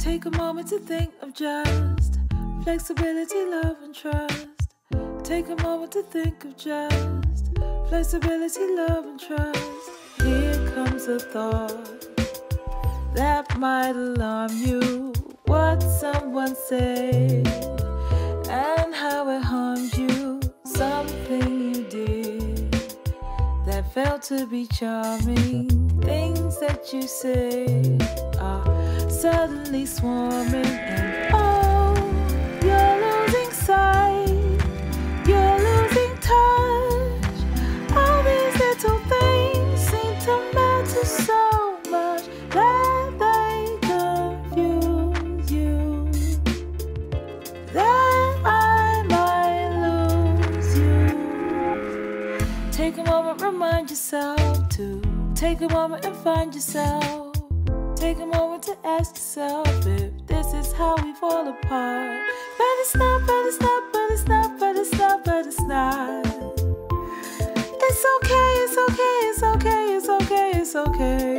Take a moment to think of just flexibility, love, and trust. Take a moment to think of just flexibility, love, and trust. Here comes a thought that might alarm you. What someone said and how it harmed you. Something you did that felt to be charming. Things that you say are suddenly swarming, and oh, you're losing sight, you're losing touch. All these little things seem to matter so much that they confuse you, that I might lose you. Take a moment, remind yourself to take a moment and find yourself. Take a moment to ask yourself if this is how we fall apart. But it's not, but it's not, but it's not, but it's not, but it's not. It's okay, it's okay, it's okay, it's okay, it's okay.